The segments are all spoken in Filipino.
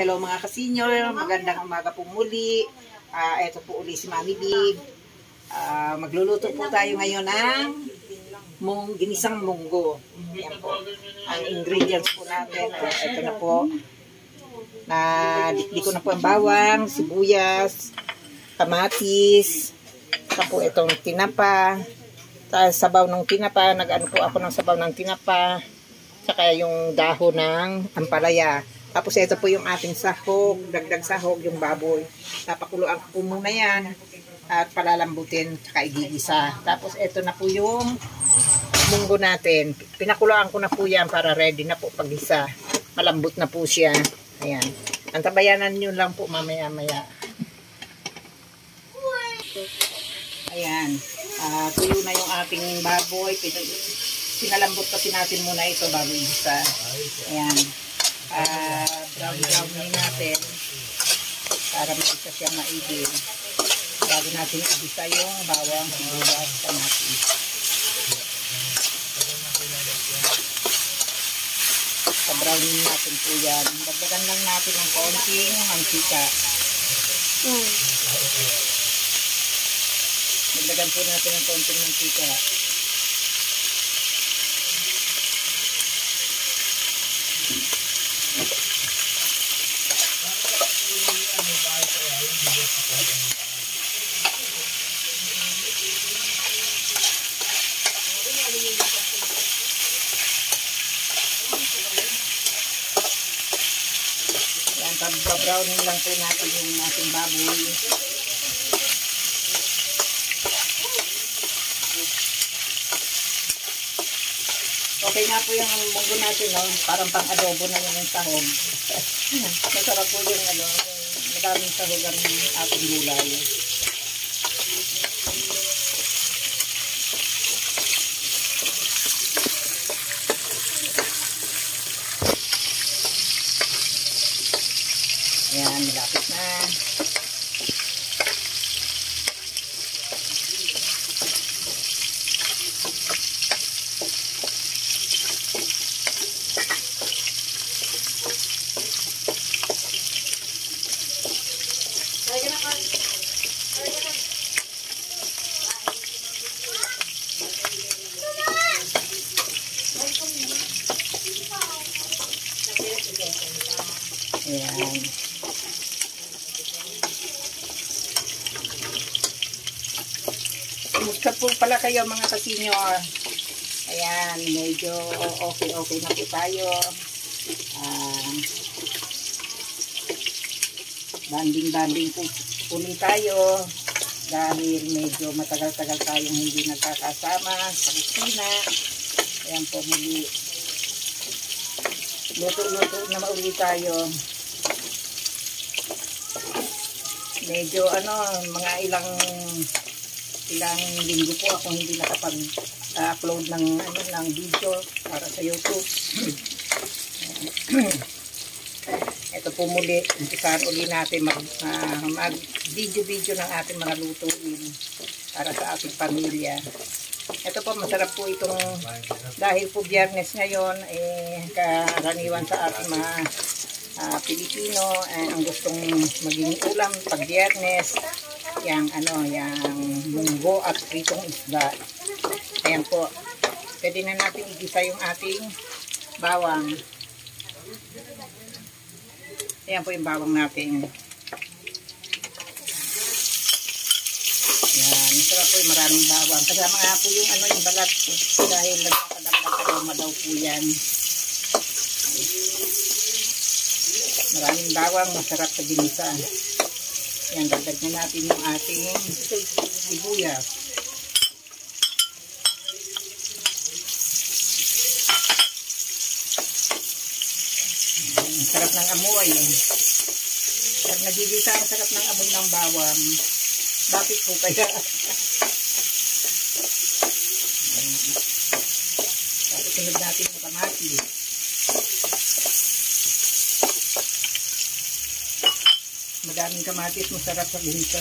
Hello mga kasenyor, magandang umaga po muli. Ito po uli si Mami Big. Magluluto po tayo ngayon ng ginisang munggo. Yan po. Ang ingredients po natin, ito na po. Dikdik ko na po ang bawang, sibuyas, kamatis, saka po itong tinapa. Sabaw ng tinapa, nag-ano po ako ng sabaw ng tinapa, saka yung dahon ng ampalaya. Tapos ito po yung ating sahog, dagdag sahog, yung baboy. Papakuluan ko po muna yan at palalambutin, saka igigisa. Tapos ito na po yung munggo natin. Pinakuluan ko na po yan para ready na po pag-isa. Malambot na po siya. Ayan. Antabayanan nyo lang po mamaya-maya. Ayan. Tuyo na yung ating baboy. Pinalambot kasi natin muna ito bago igisa. Ayan. Brown natin para mag-isa siya maigil bago natin igisa yung bawang, sibuyas, kamatis. Sa-brownin natin po yan. Dagdagan lang natin ng konting mantika. Dagdagan po natin ng konting mantika. Yan, pag-browning lang po natin yung ating baboy. Okay na po yung munggo natin, no? Parang pang-adobo na yung sahog. Masarap po yung madaming sahog ang ating gulay. Ayan, malapit na. Ayan. Kumusta po pala kayo mga kasenyor? Ayan, medyo okay na po tayo. Banding po punin tayo dahil medyo matagal-tagal tayong hindi nagkakasama sa kusina. Ayan po muli. Luto-luto na mauli tayo. Medyo mga ilang linggo po ako hindi nakapag-upload ng video para sa YouTube. Ito po muli, umpisahan uli natin mag-video ng ating mga lutuin para sa ating pamilya. Ito po, masarap po itong, dahil po Biyernes ngayon, karaniwan sa ating mga Pilipino, ang gustong maging ulam pag Biyernes, yung munggo at pritong isda. Ayan po, pwede na natin igisa yung ating bawang. Ayan po yung bawang natin. Ayan, masarap po yung maraming bawang. Kasama nga po yung yung balat dahil nagpapadagdag aroma daw po yan. Maraming bawang, masarap sa ginisa. Ayan, dagdag na natin yung ating sibuyas. Ang sarap ng amoy. Pag nagigisa, ang sarap ng amoy ng bawang. Bakit po kaya? Tapos sunod natin yung kamatis. Madaming kamatis, masarap sa ginisa.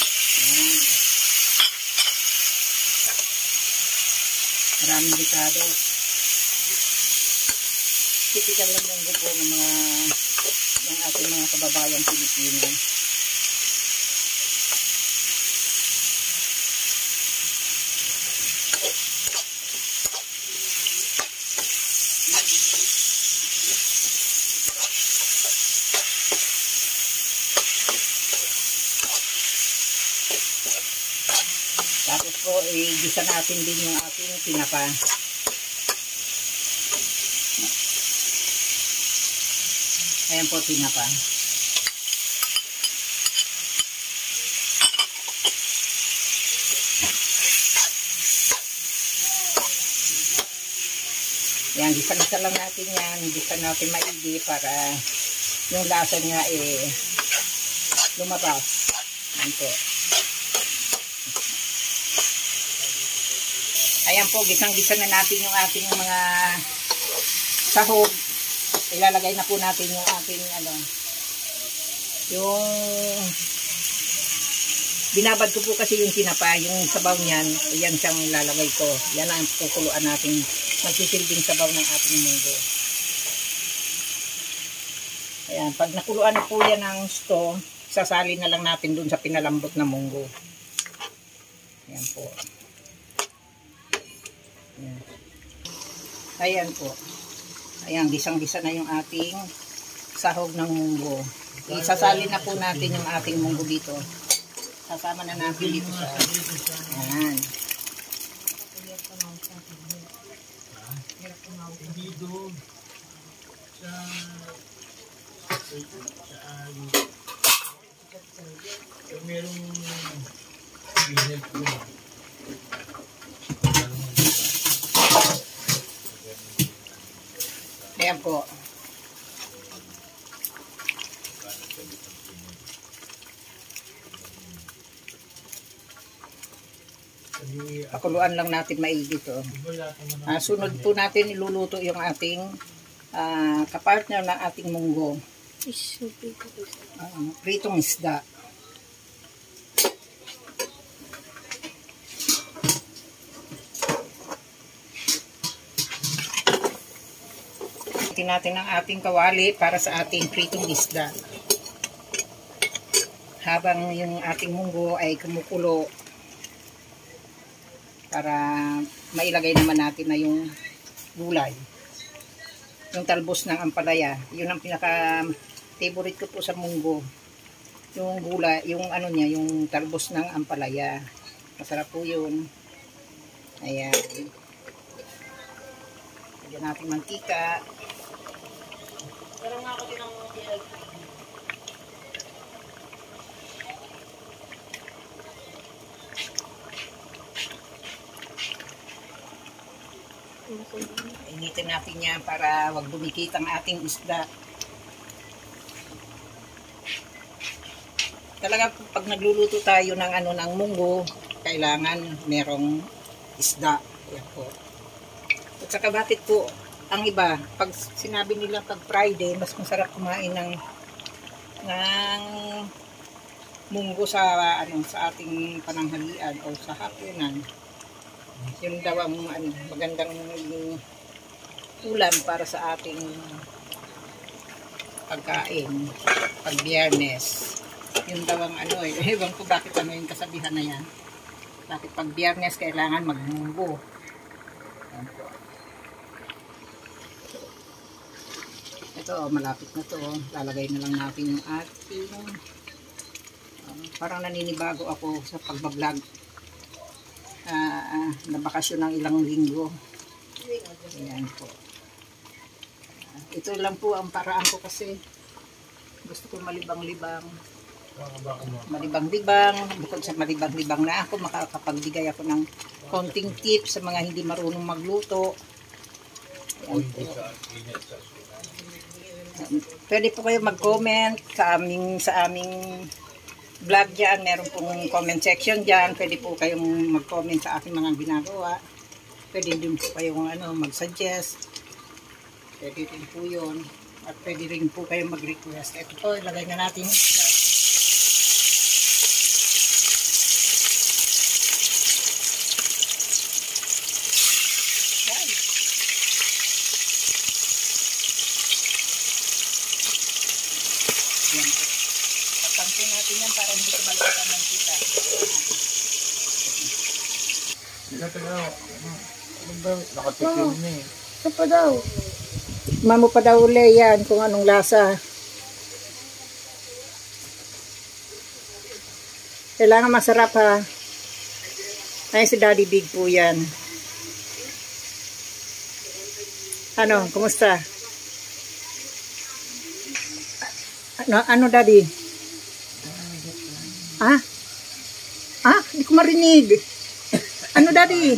Maraming dekado. Typical lang munggo po ng mga ating mga kababayang Pilipino. Tapos po, igisa natin din yung ating tinapa. Ayan po, tinapa. Ayan, gisa-gisa lang natin yan. Gisa natin maigi para yung lasa niya lumabas. Ayan po. Ayan po, gisang-gisa na natin yung ating mga sahog. Ilalagay na po natin yung ating yung binabad ko po kasi yung tinapa, yung sabaw niyan, yan siyang ilalagay ko. Yan ang kukuluan natin, magsisilbing sabaw ng ating munggo. Ayan, pag nakuluan na po yan ng gusto, sasali na lang natin dun sa pinalambot na munggo. Ayan po. Ayan. Ayan po. Ayan, gisang-gisa na yung ating sahog ng munggo. Isasali na po natin yung ating munggo dito. Sasama na natin dito sa ayan. Hindi doon sa merong binil po. Ayan po. Pakuluan lang natin maigi to. Sunod po natin iluluto yung ating kapartner ng ating munggo. Pritong isda. Natin ang ating kawali para sa ating pritong isda. Habang yung ating munggo ay kumukulo, para mailagay naman natin na yung gulay. Yung talbos ng ampalaya. Yun ang pinaka-favorite ko po sa munggo. Yung gulay, yung niya, yung talbos ng ampalaya. Masarap po yun. Ayan. Lagyan natin mantika. Parang nga ako din ang initin natin yan para wag dumikit ang ating isda. Talaga pag nagluluto tayo ng ng munggo, kailangan merong isda. Ayan po. At saka bakit po ang iba, pag sinabi nila pag Friday, mas masarap kumain ng munggo sa sa ating pananghalian o sa hapunan. Yun daw ang magandang ulam para sa ating pagkain pag Biyernes. Yun daw ang ewan ko bakit yung kasabihan na yan. Bakit pag Biyernes kailangan magmunggo. Ito, malapit na to. Lalagay na lang natin yung ating parang naninibago ako sa pagbablog. Na bakasyon ng ilang linggo. Ayan po. Ito lang po ang paraan ko kasi gusto ko malibang-libang. Malibang-libang. Bukod sa malibang-libang na ako, makakapagbigay ako ng konting tips sa mga hindi marunong magluto. Ayan po. Pwede po kayo mag-comment sa aming vlog dyan. Meron pong comment section dyan. Pwede po kayong mag-comment sa aking mga ginagawa. Pwede din po kayong mag-suggest. Pwede din po yun. At pwede rin po kayong mag-request. Ito po, ilagay na natin. Yan po. Tapansin natin yan para hindi kabalatan ng kita. Nakatikim na eh. Ito pa daw. Mamo pa daw uli yan kung anong lasa. Kailangan masarap ha. Ay si Daddy Big po yan. Ano, kumusta? Ano Daddy? Ah? Ah, hindi ko marinig. Ano Daddy?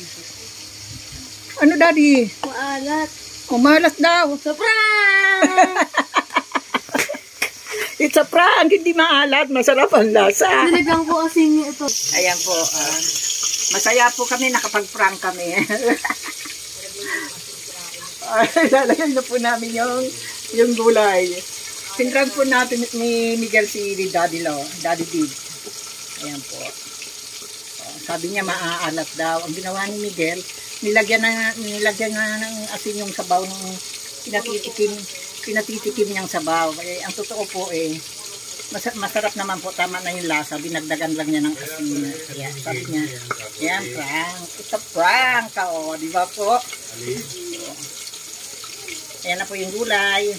Ano Daddy? Maalat. Umalas daw. Sa prank! It's a prank, hindi maalat, masarap ang lasa. Nilagyan ko asin niyo ito. Ayan po, masaya po kami, nakapag-prank kami. Lalagay na po namin yung gulay. Pinrank po natin ni Miguel si Daddy Big. Ayan po. Sabi niya maaalat daw. Ang ginawa ni Miguel, nilagyan na ng asin yung sabaw ng pinatitikim niyang sabaw. Ang totoo po masarap naman po, tama na yung lasa, dinagdagan lang niya ng asin. Ayan, sabi niya, ayan, prank. It's a prank, di ba po? Ayan na po yung gulay.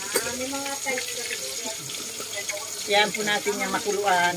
Ayan po natin yung makuluan.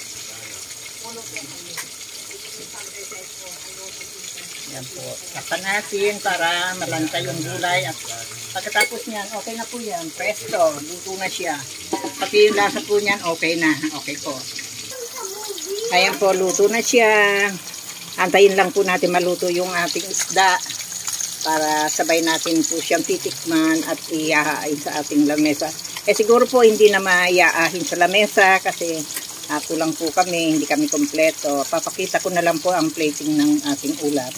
Yan po. Tapan natin para malanta yung gulay. At pagkatapos niyan, okay na po yan. Presto. Luto na siya. Pati yung lasa po niyan, okay na. Okay po. Ayan po, luto na siya. Antayin lang po natin maluto yung ating isda para sabay natin po siyang titikman at iyahain sa ating lamesa. Siguro po hindi na maiaahin sa lamesa kasi kulang po kami, hindi kami kompleto. Papakita ko na lang po ang plating ng ating ulam.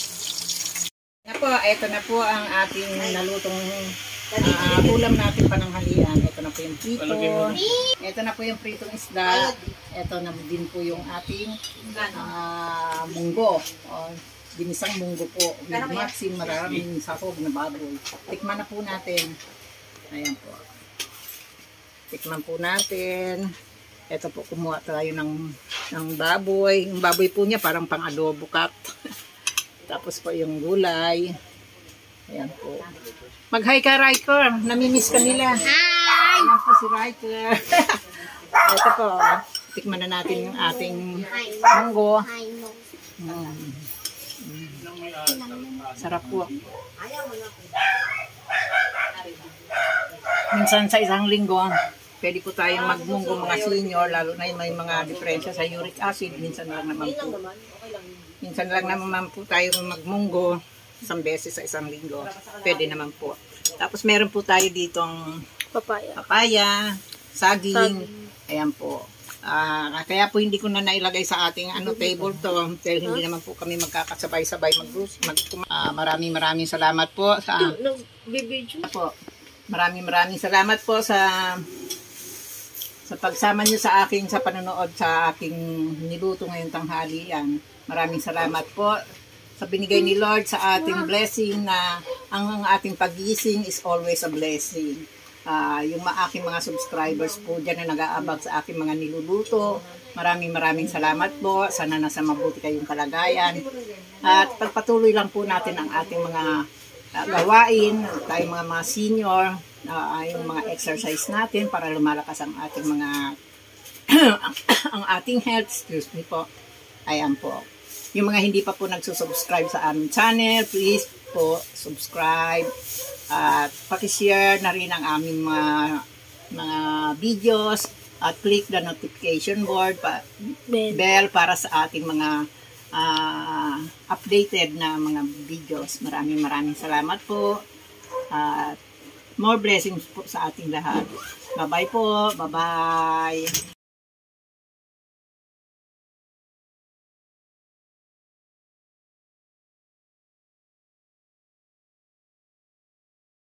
Ito na po ang ating nalutong ulam natin pananghalian. Ito na po yung prito. Ito na po yung pritong isda. Ito na din po yung ating munggo. Ginisang munggo po. With matching maraming sahog na baboy. Tikman na po natin. Ayan po. Tikman po natin. Ito po, kumuha tayo ng baboy. Yung baboy po niya parang pang-adobo cut. Tapos po yung gulay. Ayan po. Mag-hi ka, Riker. Namimiss ka nila. Hi! Ayan po si Riker. Ito po. Tikman na natin yung ating munggo. Sarap po. Minsan sa isang linggo, pwede po tayong magmunggo mga senior, lalo na yung may mga diferensya sa uric acid. Minsan lang naman po tayo magmunggo isang beses sa isang linggo. Pwede naman po. Tapos meron po tayo ditong papaya, saging. Ayan po. Kaya po hindi ko na nailagay sa ating table to dahil hindi naman po kami magkakasabay-sabay maraming salamat po sa Maraming salamat po sa pagsama niyo sa akin sa panonood sa aking niluto ngayong tanghalian. Maraming salamat po sa binigay ni Lord sa ating blessing na ang ating pagising is always a blessing. Yung aking mga subscribers po dyan na nag-aabag sa aking mga niluluto. Maraming salamat po. Sana nasa mabuti kayong kalagayan. At pagpatuloy lang po natin ang ating mga gawain, tayong mga senior, yung mga exercise natin para lumalakas ang ating mga ang ating health. Excuse me po. Ayan po. Yung mga hindi pa po nagsusubscribe sa aming channel, please po subscribe at paki-share na rin ang aming mga videos at click the notification bell para sa ating mga updated na mga videos. Maraming salamat po at more blessings po sa ating lahat. Bye-bye po. Bye-bye.